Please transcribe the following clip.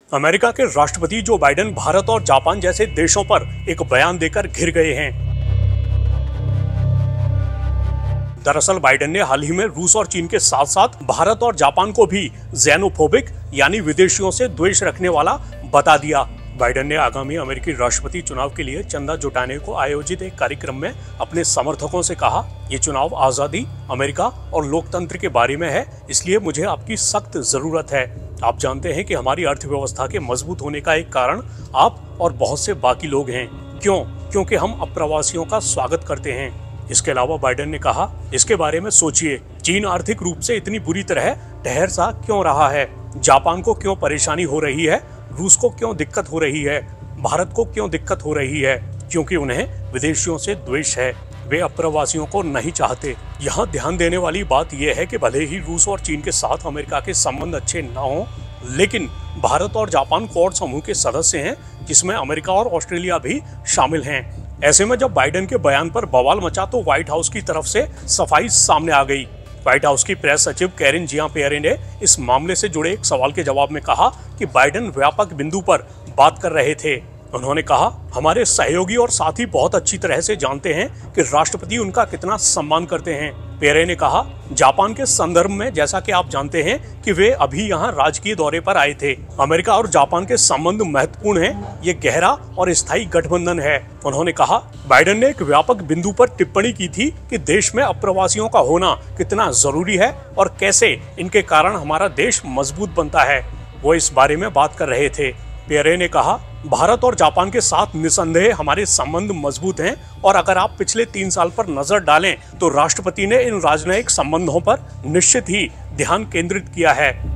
America के राष्ट्रपति Joe Biden Bharat और जापान जैसे देशों पर एक बयान देकर घिर गए हैं। दरअसल बाइडेन ने हाल ही में रूस और चीन के साथ साथ भारत और जापान को भी ज़ेनोफोबिक यानी विदेशियों से द्वेष रखने वाला बता दिया। बाइडेन ने आगामी अमेरिकी राष्ट्रपति चुनाव के लिए चंदा जुटाने को आयोजित एक कार्यक्रम में अपने समर्थकों से कहा, ये चुनाव आजादी, अमेरिका और लोकतंत्र के बारे में है, इसलिए मुझे आपकी सख्त जरूरत है। आप जानते हैं कि हमारी अर्थव्यवस्था के मजबूत होने का एक कारण आप और बहुत से बाकी लोग हैं। क्यों? क्योंकि हम अप्रवासियों का स्वागत करते हैं। इसके अलावा बाइडेन ने कहा, इसके बारे में सोचिए, चीन आर्थिक रूप से इतनी बुरी तरह ठहर सा क्यों रहा है? जापान को क्यों परेशानी हो रही है? रूस को क्यों दिक्कत हो रही है? भारत को क्यों दिक्कत हो रही है? क्योंकि उन्हें विदेशियों से द्वेष है, वे अप्रवासियों को नहीं चाहते। यहाँ ध्यान देने वाली बात यह है कि भले ही रूस और चीन के साथ अमेरिका के संबंध अच्छे न हों, लेकिन भारत और जापान क्वाड समूह के सदस्य हैं, जिसमें अमेरिका और ऑस्ट्रेलिया भी शामिल हैं। ऐसे में जब बाइडेन के बयान पर बवाल मचा तो व्हाइट हाउस की तरफ से सफाई सामने आ गई। व्हाइट हाउस की प्रेस सचिव कैरिन जियां-पियरे ने इस मामले से जुड़े एक सवाल के जवाब में कहा कि बाइडेन व्यापक बिंदु पर बात कर रहे थे। उन्होंने कहा, हमारे सहयोगी और साथी बहुत अच्छी तरह से जानते हैं कि राष्ट्रपति उनका कितना सम्मान करते हैं। पियरे ने कहा, जापान के संदर्भ में जैसा कि आप जानते हैं कि वे अभी यहाँ राजकीय दौरे पर आए थे। अमेरिका और जापान के संबंध महत्वपूर्ण हैं, ये गहरा और स्थायी गठबंधन है। उन्होंने कहा, बाइडेन ने एक व्यापक बिंदु पर टिप्पणी की थी कि देश में अप्रवासियों का होना कितना जरूरी है और कैसे इनके कारण हमारा देश मजबूत बनता है। वो इस बारे में बात कर रहे थे। पियरे ने कहा, भारत और जापान के साथ निसंदेह हमारे संबंध मजबूत हैं और अगर आप पिछले 3 साल पर नजर डालें तो राष्ट्रपति ने इन राजनयिक संबंधों पर निश्चित ही ध्यान केंद्रित किया है।